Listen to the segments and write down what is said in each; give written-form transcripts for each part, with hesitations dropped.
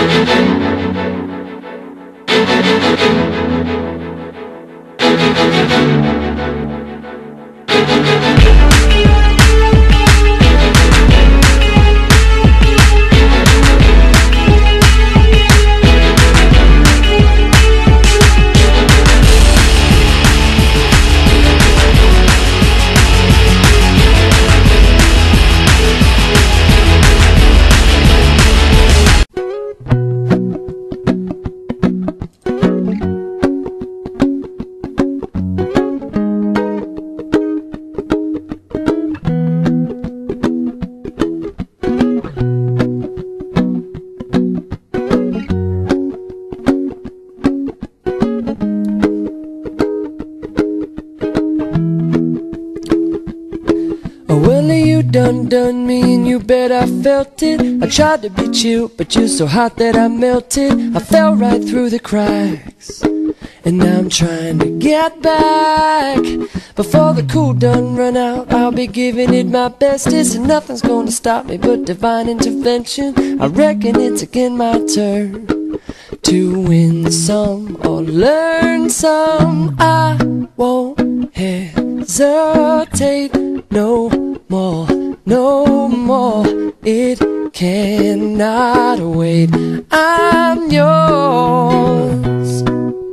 Done me and you bet I felt it. I tried to be chill, but you're so hot that I melted. I fell right through the cracks, and now I'm trying to get back. Before the cool done run out, I'll be giving it my bestest, and nothing's gonna stop me but divine intervention. I reckon it's again my turn to win some or learn some. I won't hesitate no more, no more. It cannot wait. I'm yours.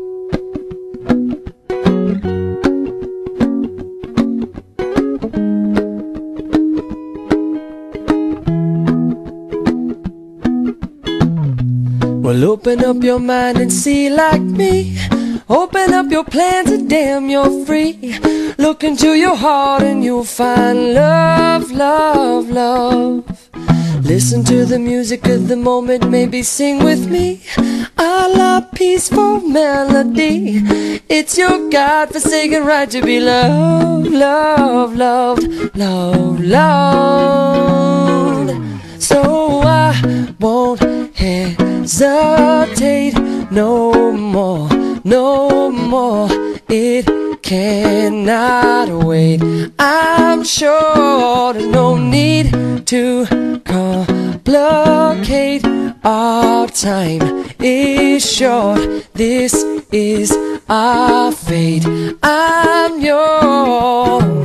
Well, open up your mind and see like me. Open up your plans and damn, you're free. Look into your heart and you'll find love, love, love. Listen to the music of the moment, maybe sing with me. A la peaceful melody. It's your God-forsaken right to be loved, loved, loved, loved, loved. So I won't hesitate no more, no more. It cannot wait. I'm sure there's no need to complicate. Our time is short. This is our fate. I'm yours.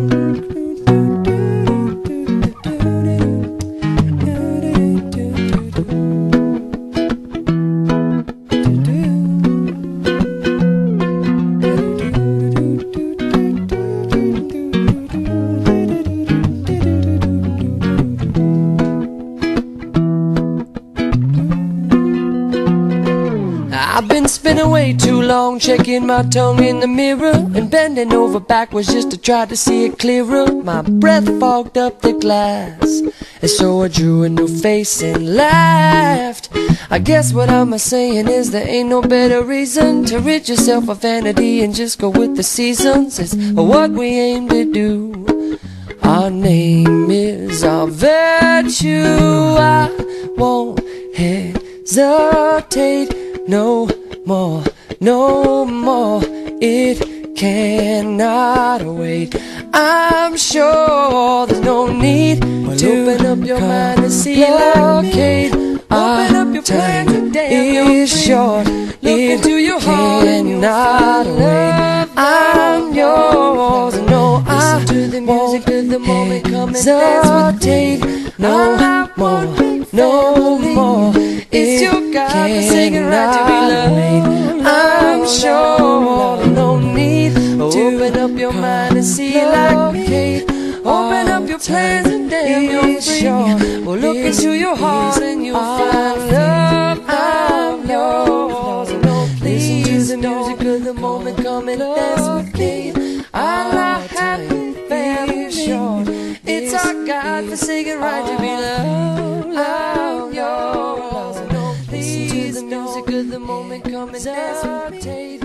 I've been spinning way too long, checking my tongue in the mirror and bending over backwards just to try to see it clearer. My breath fogged up the glass, and so I drew a new face and laughed. I guess what I'm saying is there ain't no better reason to rid yourself of vanity and just go with the seasons. It's what we aim to do. Our name is our virtue. I won't hesitate no more, no more. It cannot wait. I'm sure there's no need to open up your mind and see like me. Open up your plan today. It's short. Look into your heart and you'll find love. I'm yours. No, I won't hesitate no more, no more. It's your God-forsaken right to be loved. I'm sure no need to open up your mind and see like me. Open up your plans and damn, you're free. Well, look into your heart and you'll find love. I'm yours. Listen to the music of the moment, come and dance with me. I happy family. It's our God-forsaken right to be loved. I'm yours. Listen to the music of the moment, come and dance with me.